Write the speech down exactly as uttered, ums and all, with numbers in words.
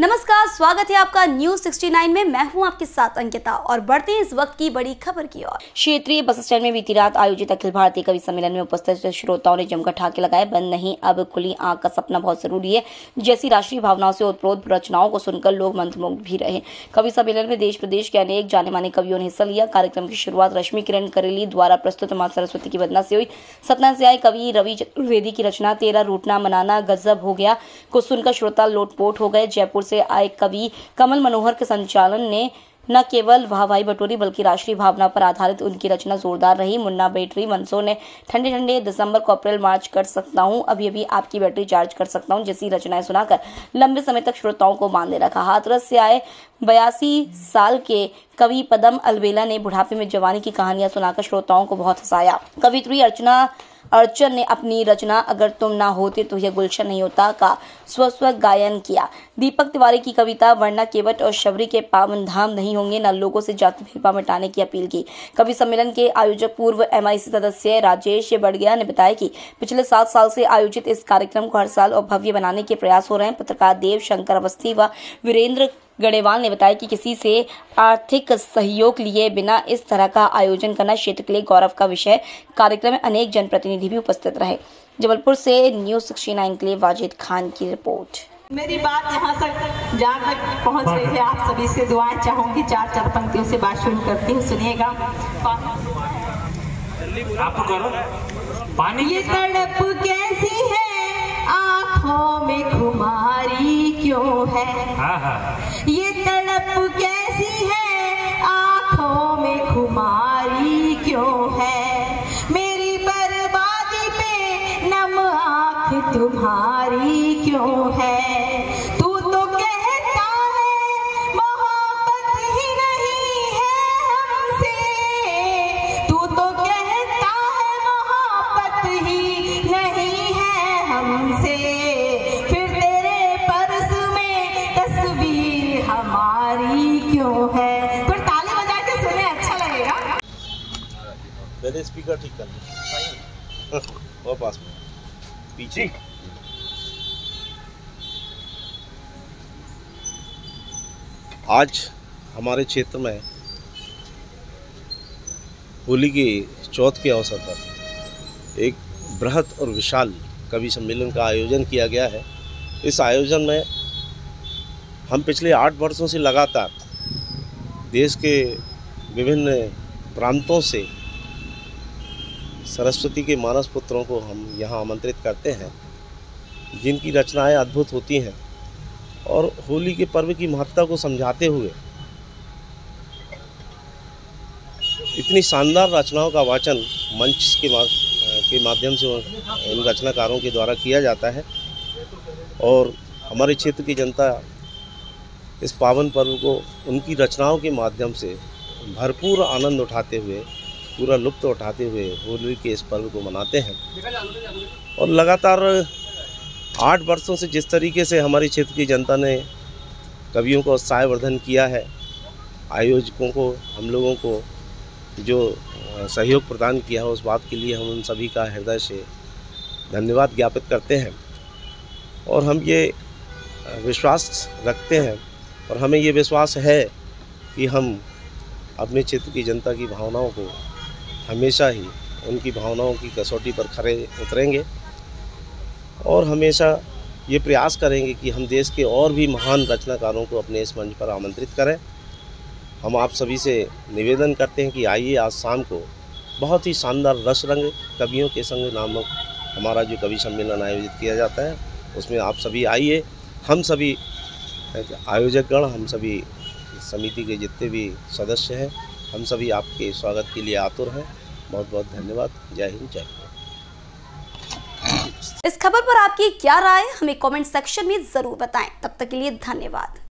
नमस्कार, स्वागत है आपका न्यूज सिक्सटी नाइन में। मैं हूं आपके साथ अंकिता और बढ़ते हैं इस वक्त की बड़ी खबर की ओर। क्षेत्रीय बस स्टैंड में बीती रात आयोजित अखिल भारतीय कवि सम्मेलन में उपस्थित श्रोताओं ने जमकर ठाके लगाए। बंद नहीं अब खुली आंख का सपना बहुत जरूरी है जैसी राष्ट्रीय भावनाओं से ओतप्रोत रचनाओं को सुनकर लोग मंत्रमुग्ध भी रहे। कवि सम्मेलन में देश प्रदेश के अनेक जाने माने कवियों ने हिस्सा लिया। कार्यक्रम की शुरुआत रश्मि किरण करेली द्वारा प्रस्तुत मां सरस्वती की वंदना से हुई। सतना से आए कवि रवि चतुर्वेदी की रचना तेरा रूठना मनाना गजब हो गया को सुनकर श्रोता लोटपोट हो गए। जयपुर से आए कवि कमल मनोहर के संचालन ने न केवल वाहवाही बटोरी बल्कि राष्ट्रीय भावना पर आधारित उनकी रचना जोरदार रही। मुन्ना बैटरी मनसो ने ठंडे ठंडे दिसंबर को अप्रैल मार्च कर सकता हूं, अभी अभी आपकी बैटरी चार्ज कर सकता हूं जैसी रचनाएं सुनाकर लंबे समय तक श्रोताओं को बांधे रखा। हाथरस से आए बयासी साल के कवि पदम अलबेला ने बुढ़ापे में जवानी की कहानियां सुनाकर श्रोताओं को बहुत हंसाया। कवित्री अर्चना अर्चन ने अपनी रचना अगर तुम ना होते तो यह गुलशन नहीं होता का स्वस्व गायन किया। दीपक तिवारी की कविता वरना केवट और शबरी के पावन धाम नहीं होंगे न लोगों से जाति भेदभाव मिटाने की अपील की। कवि सम्मेलन के आयोजक पूर्व एम आई सी सदस्य राजेश बड़गिया ने बताया कि पिछले सात साल से आयोजित इस कार्यक्रम को हर साल और भव्य बनाने के प्रयास हो रहे हैं। पत्रकार देव शंकर अवस्थी व वीरेंद्र गणेवाल ने बताया कि किसी से आर्थिक सहयोग लिए बिना इस तरह का आयोजन करना क्षेत्र के लिए गौरव का विषय। कार्यक्रम में अनेक जनप्रतिनिधि भी उपस्थित रहे। जबलपुर से न्यूज सिक्सटी नाइन के लिए वाजिद खान की रिपोर्ट। मेरी बात यहाँ तक जहाँ तक पहुँच रही है, आप सभी से दुआएं चाहूंगी। चार चार पंक्तियों से बात शुरू करती हूँ, सुनिएगा। आप करो। पानी ये तड़प कैसी है आँखों में खुमारी क्यों है, हाँ हाँ। ये तड़प कैसी है आँखों में खुमारी क्यों है, मेरी बर्बादी पे नम आँख तुम्हारी क्यों है। तू तो कहता है मोहब्बत ही नहीं है हमसे, तू तो कहता है मोहब्बत ही नहीं है हमसे, फिर तेरे पर्स में तस्वीर हमारी क्यों है। फिर ताली बजा के सुने, अच्छा लगेगा। पहले स्पीकर ठीक कर लो और पास में पीछे। आज हमारे क्षेत्र में होली के चौथ के अवसर पर एक बृहद और विशाल कवि सम्मेलन का आयोजन किया गया है। इस आयोजन में हम पिछले आठ वर्षों से लगातार देश के विभिन्न प्रांतों से सरस्वती के मानस पुत्रों को हम यहाँ आमंत्रित करते हैं, जिनकी रचनाएं अद्भुत होती हैं और होली के पर्व की महत्ता को समझाते हुए इतनी शानदार रचनाओं का वाचन मंच के मा, के माध्यम से इन रचनाकारों के द्वारा किया जाता है और हमारे क्षेत्र की जनता इस पावन पर्व को उनकी रचनाओं के माध्यम से भरपूर आनंद उठाते हुए, पूरा लुत्फ़ उठाते हुए होली के इस पर्व को मनाते हैं। और लगातार आठ वर्षों से जिस तरीके से हमारे क्षेत्र की जनता ने कवियों का उत्साहवर्धन किया है, आयोजकों को, हम लोगों को जो सहयोग प्रदान किया है, उस बात के लिए हम उन सभी का हृदय से धन्यवाद ज्ञापित करते हैं। और हम ये विश्वास रखते हैं और हमें ये विश्वास है कि हम अपने क्षेत्र की जनता की भावनाओं को हमेशा ही उनकी भावनाओं की कसौटी पर खरे उतरेंगे और हमेशा ये प्रयास करेंगे कि हम देश के और भी महान रचनाकारों को अपने इस मंच पर आमंत्रित करें। हम आप सभी से निवेदन करते हैं कि आइए, आज शाम को बहुत ही शानदार रस रंग कवियों के संग नामक हमारा जो कवि सम्मेलन आयोजित किया जाता है, उसमें आप सभी आइए। हम सभी आयोजकगण, हम सभी समिति के जितने भी सदस्य हैं, हम सभी आपके स्वागत के लिए आतुर हैं। बहुत बहुत धन्यवाद। जय हिंद, जय भारत। इस खबर पर आपकी क्या राय, हमें कमेंट सेक्शन में जरूर बताएं। तब तक के लिए धन्यवाद।